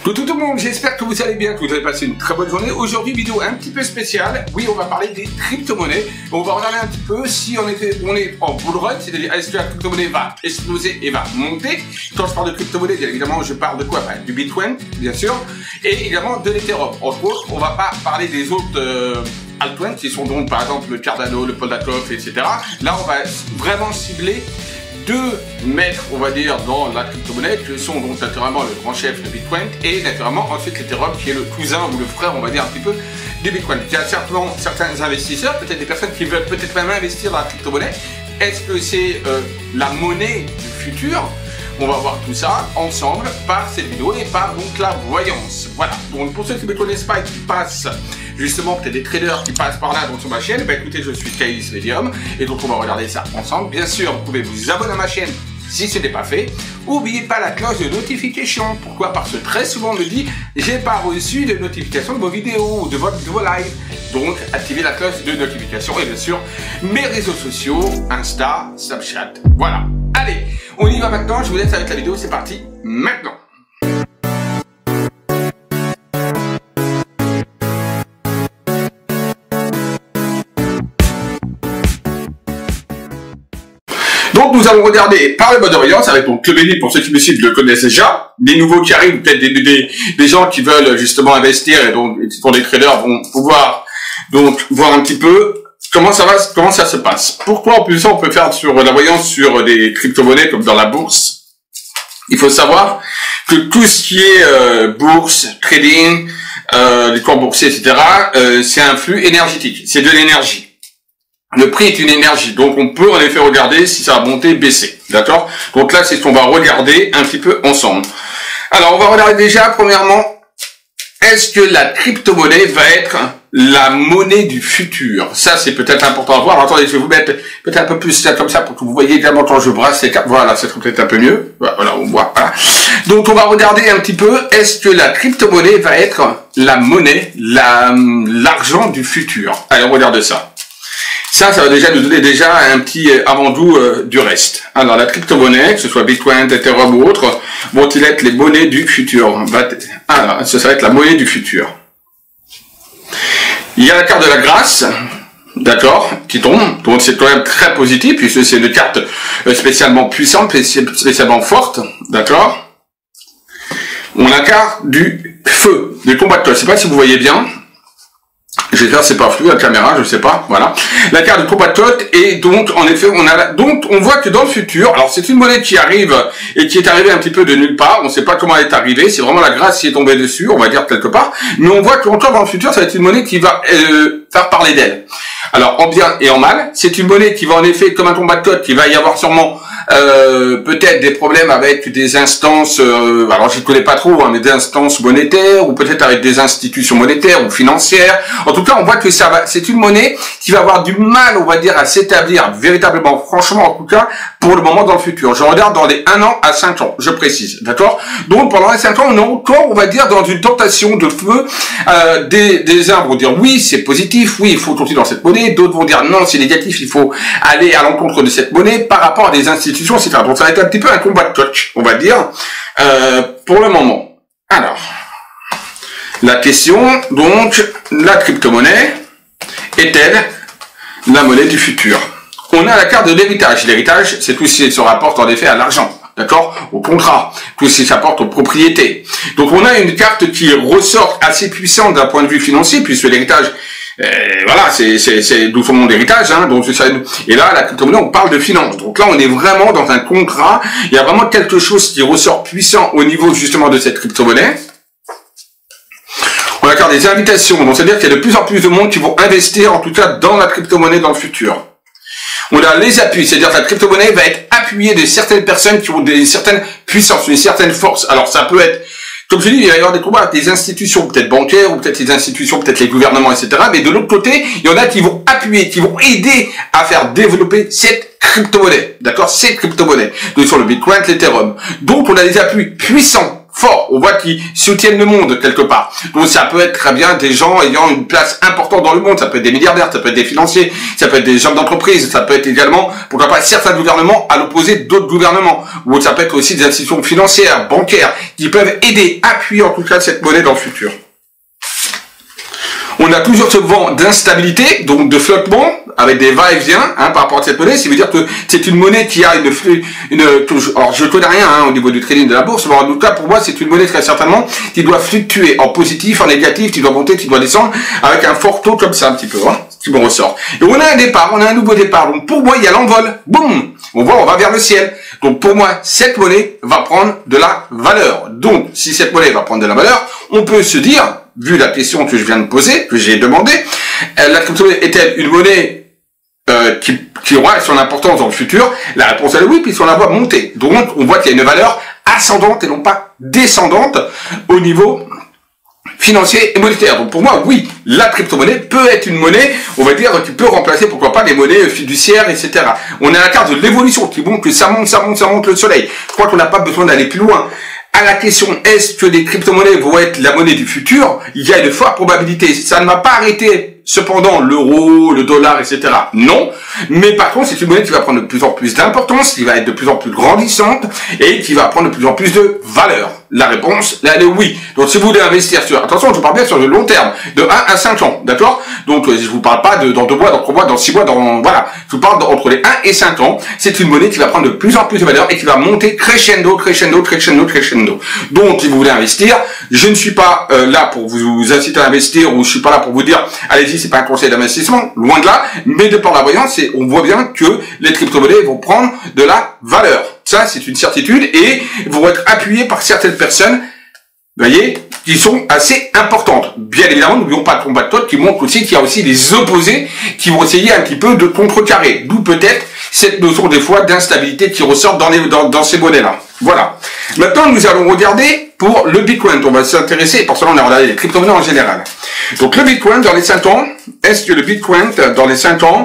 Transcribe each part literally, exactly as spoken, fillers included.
Tout, tout, tout le monde, j'espère que vous allez bien, que vous avez passé une très bonne journée. Aujourd'hui, vidéo un petit peu spéciale. Oui, on va parler des crypto-monnaies. On va regarder un petit peu si on, était, on est en bull run, c'est-à-dire est-ce que la crypto-monnaie va exploser et va monter. Quand je parle de crypto-monnaie, bien évidemment, je parle de quoi? Bah, du Bitcoin, bien sûr, et évidemment de l'Ethereum. Entre autres, on va pas parler des autres euh, altcoins qui sont donc, par exemple, le Cardano, le Polkadot, et cetera. Là, on va vraiment cibler deux maîtres, on va dire, dans la crypto-monnaie, que sont donc naturellement le grand chef de Bitcoin et naturellement ensuite l'Ethereum qui est le cousin ou le frère, on va dire un petit peu, du Bitcoin. Il y a certainement certains investisseurs, peut-être des personnes qui veulent peut-être même investir dans la crypto-monnaie. Est-ce que c'est euh, la monnaie du futur? On va voir tout ça ensemble par cette vidéo et par donc la voyance. Voilà. Donc pour ceux qui ne me connaissent pas et qui passent justement peut-être des traders qui passent par là donc sur ma chaîne, bah écoutez, je suis Kailis Medium et donc on va regarder ça ensemble. Bien sûr, vous pouvez vous abonner à ma chaîne si ce n'est pas fait. N'oubliez pas la cloche de notification. Pourquoi? Parce que très souvent on me dit j'ai pas reçu de notification de vos vidéos ou de, votre, de vos lives. Donc activez la cloche de notification et bien sûr mes réseaux sociaux, Insta, Snapchat. Voilà. Allez, on y va maintenant, je vous laisse avec la vidéo, c'est parti, maintenant. Donc nous allons regarder par le mode voyance avec donc le béni pour ceux qui me suivent le connaissent déjà, des nouveaux qui arrivent, peut-être des, des, des gens qui veulent justement investir et donc pour des traders vont pouvoir donc voir un petit peu comment ça va, comment ça se passe. Pourquoi en plus on peut faire sur la voyance sur des crypto-monnaies comme dans la bourse? Il faut savoir que tout ce qui est euh, bourse, trading, euh, les cours boursiers, et cetera, euh, c'est un flux énergétique, c'est de l'énergie. Le prix est une énergie, donc on peut en effet regarder si ça va monter, baisser, d'accord? Donc là, c'est ce qu'on va regarder un petit peu ensemble. Alors, on va regarder déjà, premièrement, est-ce que la crypto-monnaie va être la monnaie du futur? Ça, c'est peut-être important à voir. Alors, attendez, je vais vous mettre peut-être un peu plus là, comme ça, pour que vous voyez également quand je brasse les cartes. Voilà, ça serait peut-être un peu mieux. Voilà, on voit. Voilà. Donc, on va regarder un petit peu, est-ce que la crypto-monnaie va être la monnaie, la, l'argent du futur? Allez, on regarde ça. Ça, ça va déjà nous donner déjà un petit avant-goût euh, du reste. Alors, la crypto-monnaie, que ce soit Bitcoin, Ethereum ou autre, vont-ils être les monnaies du futur? Alors, ça, ça va être la monnaie du futur. Il y a la carte de la grâce, d'accord, qui tombe. Donc, c'est quand même très positif, puisque c'est une carte spécialement puissante, spécialement forte, d'accord. On a la carte du feu, du combattant. Je ne sais pas si vous voyez bien. J'espère c'est pas flou la caméra, je sais pas, voilà. La carte de compatriote et donc en effet on a la... donc on voit que dans le futur, alors c'est une monnaie qui arrive et qui est arrivée un petit peu de nulle part, on sait pas comment elle est arrivée, c'est vraiment la grâce qui est tombée dessus, on va dire quelque part, mais on voit qu'encore dans le futur ça va être une monnaie qui va euh, faire parler d'elle. Alors en bien et en mal, c'est une monnaie qui va en effet comme un compatriote, qui va y avoir sûrement Euh, peut-être des problèmes avec des instances, euh, alors je ne connais pas trop, hein, mais des instances monétaires, ou peut-être avec des institutions monétaires ou financières. En tout cas, on voit que ça va, c'est une monnaie qui va avoir du mal, on va dire, à s'établir véritablement, franchement, en tout cas, pour le moment dans le futur. Je regarde dans les un an à cinq ans, je précise, d'accord? Donc pendant les cinq ans, on est encore, on va dire, dans une tentation de feu. Euh, des, des uns vont dire oui, c'est positif, oui, il faut continuer dans cette monnaie. D'autres vont dire non, c'est négatif, il faut aller à l'encontre de cette monnaie par rapport à des institutions. et cetera. Donc ça va être un petit peu un combat de coach, on va dire, euh, pour le moment. Alors, la question, donc, la crypto-monnaie est-elle la monnaie du futur? On a la carte de l'héritage. L'héritage, c'est tout ce qui se rapporte en effet à l'argent, d'accord, au contrat, tout ce qui s'apporte aux propriétés. Donc on a une carte qui ressort assez puissante d'un point de vue financier, puisque l'héritage, Euh, voilà, c'est c'est d'où son nom d'héritage, hein, donc ça, et là la crypto-monnaie on parle de finance, donc là on est vraiment dans un contrat, il y a vraiment quelque chose qui ressort puissant au niveau justement de cette crypto-monnaie. On a encore des invitations, donc c'est-à-dire qu'il y a de plus en plus de monde qui vont investir en tout cas dans la crypto-monnaie dans le futur. On a les appuis, c'est-à-dire que la crypto-monnaie va être appuyée de certaines personnes qui ont des certaines puissances, une certaine force. Alors ça peut être, comme je dis, il va y avoir des combats avec des institutions, peut-être bancaires, ou peut-être les institutions, peut-être les gouvernements, et cetera. Mais de l'autre côté, il y en a qui vont appuyer, qui vont aider à faire développer cette crypto-monnaie. D'accord? Cette crypto-monnaie. Donc sur le Bitcoin, l'Ethereum. Donc on a des appuis puissants forts. On voit qu'ils soutiennent le monde quelque part. Donc ça peut être très bien des gens ayant une place importante dans le monde. Ça peut être des milliardaires, ça peut être des financiers, ça peut être des gens d'entreprise, ça peut être également, pourquoi pas, certains gouvernements à l'opposé d'autres gouvernements. Ou ça peut être aussi des institutions financières, bancaires, qui peuvent aider, appuyer en tout cas cette monnaie dans le futur. On a toujours ce vent d'instabilité, donc de flottement, avec des va-et-vient hein, par rapport à cette monnaie. Ça veut dire que c'est une monnaie qui a une flux, une, alors je ne connais rien hein, au niveau du trading de la bourse, mais en tout cas pour moi c'est une monnaie très certainement qui doit fluctuer en positif, en négatif, qui doit monter, qui doit descendre, avec un fort taux comme ça un petit peu, hein, qui me ressort. Et on a un départ, on a un nouveau départ. Donc pour moi il y a l'envol, boum, on voit on va vers le ciel. Donc pour moi cette monnaie va prendre de la valeur. Donc si cette monnaie va prendre de la valeur, on peut se dire, vu la question que je viens de poser, que j'ai demandé, la crypto-monnaie est-elle une monnaie euh, qui, qui aura son importance dans le futur? La réponse est oui, puisqu'on la voit monter. Donc on voit qu'il y a une valeur ascendante et non pas descendante au niveau financier et monétaire. Donc pour moi, oui, la crypto-monnaie peut être une monnaie, on va dire, qui peut remplacer, pourquoi pas, les monnaies fiduciaires, et cetera. On a la carte de l'évolution qui montre que ça monte, ça monte, ça monte le soleil. Je crois qu'on n'a pas besoin d'aller plus loin. À la question, est-ce que les crypto-monnaies vont être la monnaie du futur? Il y a une forte probabilité. Ça ne m'a pas arrêté, cependant, l'euro, le dollar, et cetera. Non. Mais par contre, c'est une monnaie qui va prendre de plus en plus d'importance, qui va être de plus en plus grandissante, et qui va prendre de plus en plus de valeur. La réponse, là, elle est oui. Donc, si vous voulez investir sur, attention, je parle bien sur le long terme, de un à cinq ans, d'accord? Donc, je vous parle pas de, dans deux mois, dans trois mois, dans six mois, dans, voilà. Je vous parle de, entre les un et cinq ans. C'est une monnaie qui va prendre de plus en plus de valeur et qui va monter crescendo, crescendo, crescendo, crescendo. Donc, si vous voulez investir, je ne suis pas euh, là pour vous, vous inciter à investir, ou je suis pas là pour vous dire, allez-y, c'est pas un conseil d'investissement, loin de là. Mais de par la voyance, c'est, on voit bien que les crypto-monnaies vont prendre de la valeur. Ça, c'est une certitude et vont être appuyés par certaines personnes, vous voyez, qui sont assez importantes. Bien évidemment, n'oublions pas le combat de Todd qui montre aussi qu'il y a aussi des opposés qui vont essayer un petit peu de contrecarrer. D'où peut-être cette notion des fois d'instabilité qui ressort dans, les, dans, dans ces monnaies-là. Voilà. Maintenant, nous allons regarder pour le Bitcoin. On va s'intéresser, parce que là, on a regardé les crypto-monnaies en général. Donc, le Bitcoin, dans les cinq ans, est-ce que le Bitcoin, dans les cinq ans,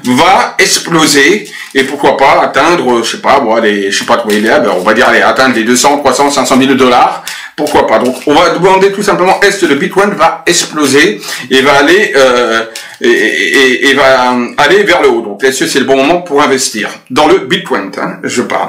va exploser et pourquoi pas atteindre, je sais pas, bon, les, je sais pas trop il est, on va dire, aller atteindre les deux cents, trois cents, cinq cent mille dollars. Pourquoi pas? Donc, on va demander tout simplement, est-ce que le Bitcoin va exploser et va aller, euh, et, et, et va aller vers le haut? Donc, est-ce que c'est le bon moment pour investir dans le Bitcoin, hein, je parle.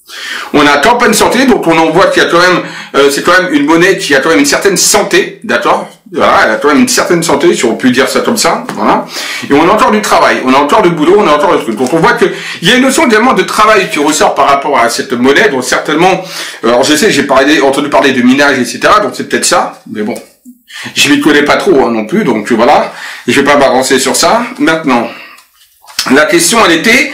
On a campagne santé, donc on en voit qu'il y a quand même, euh, c'est quand même une monnaie qui a quand même une certaine santé, d'accord? Voilà, elle a quand même une certaine santé, si on peut dire ça comme ça, voilà. Et on a encore du travail, on a encore du boulot, on a encore le truc. Donc on voit que il y a une notion également de travail qui ressort par rapport à cette monnaie, donc certainement, alors je sais, j'ai parlé, entendu parler de minage, et cetera, donc c'est peut-être ça, mais bon, je m'y connais pas trop hein, non plus, donc voilà, et je vais pas m'avancer sur ça. Maintenant, la question elle était,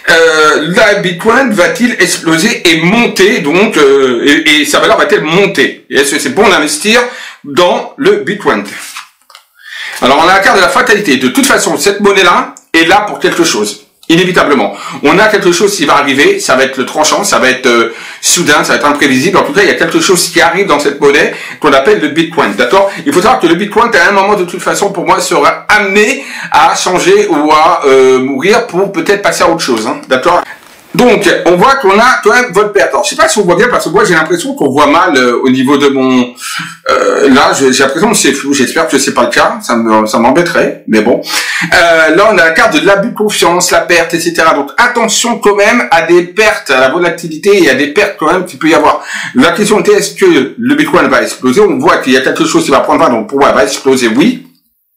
euh, la Bitcoin va-t-il exploser et monter, donc, euh, et, et sa valeur va-t-elle monter? Et est-ce que c'est bon d'investir dans le Bitcoin? Alors, on a la carte de la fatalité. De toute façon, cette monnaie-là est là pour quelque chose. Inévitablement. On a quelque chose qui va arriver, ça va être le tranchant, ça va être euh, soudain, ça va être imprévisible. En tout cas, il y a quelque chose qui arrive dans cette monnaie qu'on appelle le Bitcoin, d'accord? Il faut savoir que le Bitcoin, à un moment, de toute façon, pour moi, sera amené à changer ou à euh, mourir pour peut-être passer à autre chose, hein, d'accord? Donc, on voit qu'on a quand même votre perte. Alors, je sais pas si on voit bien, parce que moi, j'ai l'impression qu'on voit mal euh, au niveau de mon... Euh, là, j'ai l'impression que c'est flou. J'espère que c'est pas le cas. Ça me, ça m'embêterait, mais bon. Euh, là, on a la carte de l'abus de confiance, la perte, et cetera. Donc, attention quand même à des pertes, à la volatilité et à des pertes quand même qu'il peut y avoir. La question était, est-ce que le Bitcoin va exploser? On voit qu'il y a quelque chose qui va prendre fin, donc pour moi, elle va exploser, oui.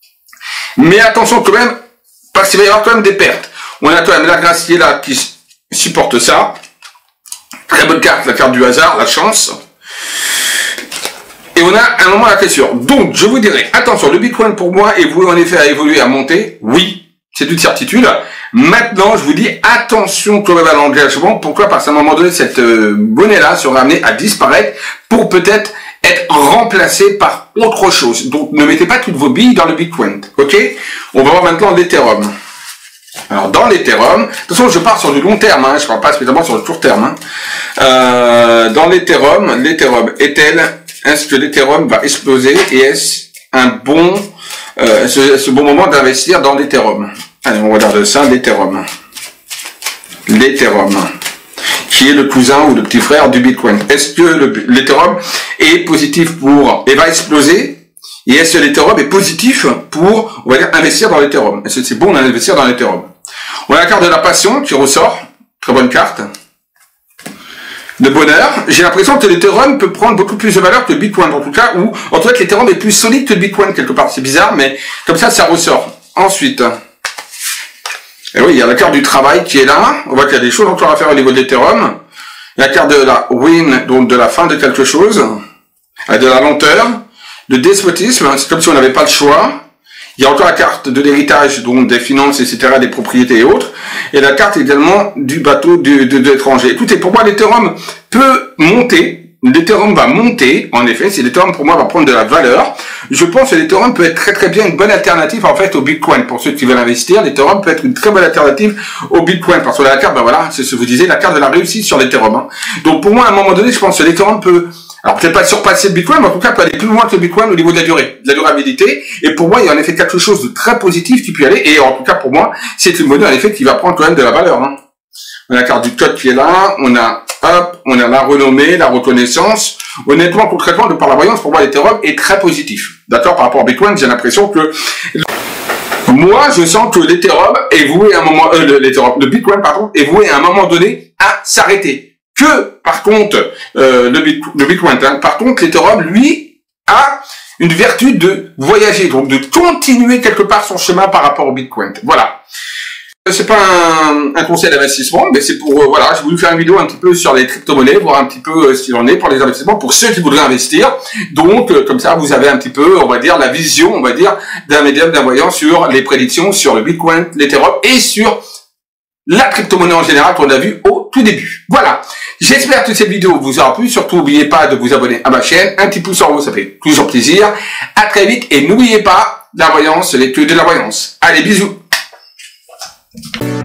Mais attention quand même, parce qu'il va y avoir quand même des pertes. On a quand même la Grâce qui est là, qui supporte ça. Très bonne carte, la carte du hasard, la chance. Et on a un moment la question. Donc, je vous dirais, attention, le Bitcoin pour moi est voué en effet à évoluer, à monter. Oui, c'est une certitude. Maintenant, je vous dis, attention quand même à l'engagement. Pourquoi? Parce qu'à un moment donné, cette euh, monnaie-là sera amenée à disparaître pour peut-être être remplacée par autre chose. Donc, ne mettez pas toutes vos billes dans le Bitcoin. Ok? On va voir maintenant l'Ethereum. Alors, dans l'Ethereum, de toute façon, je pars sur du long terme, hein, je ne parle pas spécialement sur le court terme. Hein. Euh, dans l'Ethereum, l'Ethereum est-elle, est-ce que l'Ethereum va exploser et est-ce un bon, euh, ce, ce bon moment d'investir dans l'Ethereum? Allez, on regarde ça, l'Ethereum. L'Ethereum. qui est le cousin ou le petit frère du Bitcoin. Est-ce que l'Ethereum est positif pour, et va exploser? Et est-ce que l'Ethereum est positif pour, on va dire, investir dans l'Ethereum? Est-ce que c'est bon d'investir dans l'Ethereum? On a la carte de la passion qui ressort. Très bonne carte. De bonheur. J'ai l'impression que l'Ethereum peut prendre beaucoup plus de valeur que le Bitcoin, en tout cas, ou, en tout cas, que l'Ethereum est plus solide que le Bitcoin, quelque part. C'est bizarre, mais comme ça, ça ressort. Ensuite. Et oui, il y a la carte du travail qui est là. On voit qu'il y a des choses encore à faire au niveau de l'Ethereum. La carte de la win, donc de la fin de quelque chose. De la lenteur. De despotisme. C'est comme si on n'avait pas le choix. Il y a encore la carte de l'héritage, donc des finances, et cetera, des propriétés et autres. Et la carte également du bateau de, de, de l'étranger. Écoutez, pour moi, l'Ethereum peut monter. L'Ethereum va monter, en effet, si l'Ethereum pour moi va prendre de la valeur, je pense que l'Ethereum peut être très très bien une bonne alternative en fait au Bitcoin. Pour ceux qui veulent investir, l'Ethereum peut être une très bonne alternative au Bitcoin, parce que la carte, ben voilà, c'est ce que vous disiez, la carte de la réussite sur l'Ethereum. Hein. Donc pour moi, à un moment donné, je pense que l'Ethereum peut, alors peut-être pas surpasser le Bitcoin, mais en tout cas peut aller plus loin que le Bitcoin au niveau de la durée, de la durabilité. Et pour moi, il y a en effet quelque chose de très positif qui peut y aller, et en tout cas pour moi, c'est une monnaie en effet qui va prendre quand même de la valeur. Hein. On a la carte du code qui est là, on a, hop, on a la renommée, la reconnaissance. Honnêtement, concrètement, de par la voyance, pour moi, l'Ethereum est très positif. D'accord? Par rapport au Bitcoin, j'ai l'impression que, moi, je sens que l'Ethereum est voué à un moment, euh, l'Ethereum, le Bitcoin, pardon, est voué à un moment donné à s'arrêter. Que, par contre, euh, le, Bit, le Bitcoin, hein, par contre, l'Ethereum, lui, a une vertu de voyager, donc de continuer quelque part son chemin par rapport au Bitcoin. Voilà. C'est pas un, un conseil d'investissement, mais c'est pour, euh, voilà, j'ai voulu faire une vidéo un petit peu sur les crypto-monnaies, voir un petit peu euh, ce qu'il en est pour les investissements, pour ceux qui voudraient investir. Donc, euh, comme ça, vous avez un petit peu, on va dire, la vision, on va dire, d'un médium, d'un voyant sur les prédictions, sur le Bitcoin, l'Ethereum et sur la crypto-monnaie en général qu'on a vu au tout début. Voilà. J'espère que cette vidéo vous aura plu. Surtout, n'oubliez pas de vous abonner à ma chaîne. Un petit pouce en haut, ça fait toujours plaisir. À très vite et n'oubliez pas, la voyance, les clés de la voyance. Allez, bisous.